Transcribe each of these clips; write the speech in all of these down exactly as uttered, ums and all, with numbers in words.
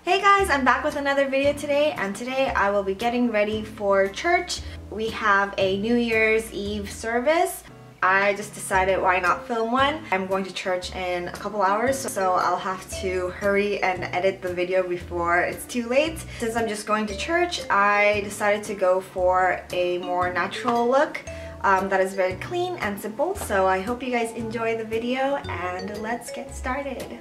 Hey guys, I'm back with another video today, and today I will be getting ready for church. We have a New Year's Eve service. I just decided why not film one. I'm going to church in a couple hours, so I'll have to hurry and edit the video before it's too late. Since I'm just going to church, I decided to go for a more natural look um, that is very clean and simple. So I hope you guys enjoy the video, and let's get started.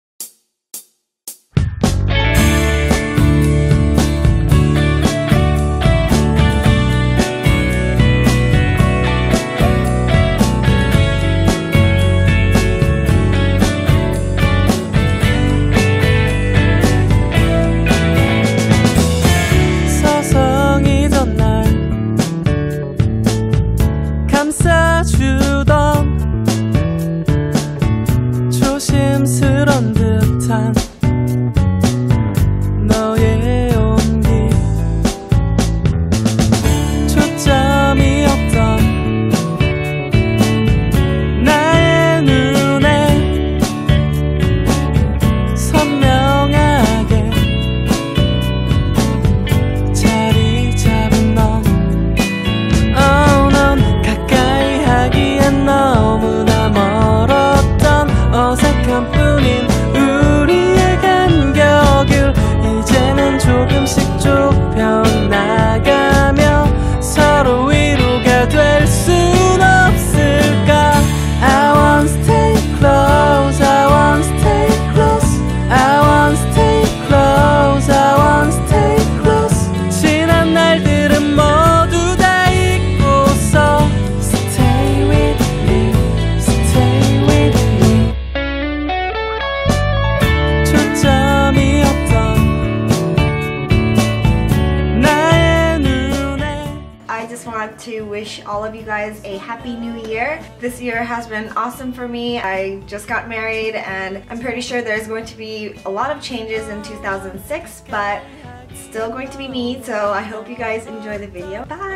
주던 조심스런 듯한 너의 온기 초점이 없던 나의 눈에 선명하게 자리 잡은 넌 oh, 넌 가까이 하기엔 너무나 멀었던 어색한 뿐인 우리의 간격을 이제는 조금씩 좁혀나가며 서로 위로가 될 순 없을까. I want to stay close, I want to stay close, I want to stay close, I want to stay close. 지난 날들은 모두 다 잊고서 Stay with me, stay with me. 초점이 없던 나의 눈에 I just want to wish all of you guys a happy new year. This year has been awesome for me. I just got married, and I'm pretty sure there's going to be a lot of changes in two thousand six, but it's still going to be me, so I hope you guys enjoy the video. Bye!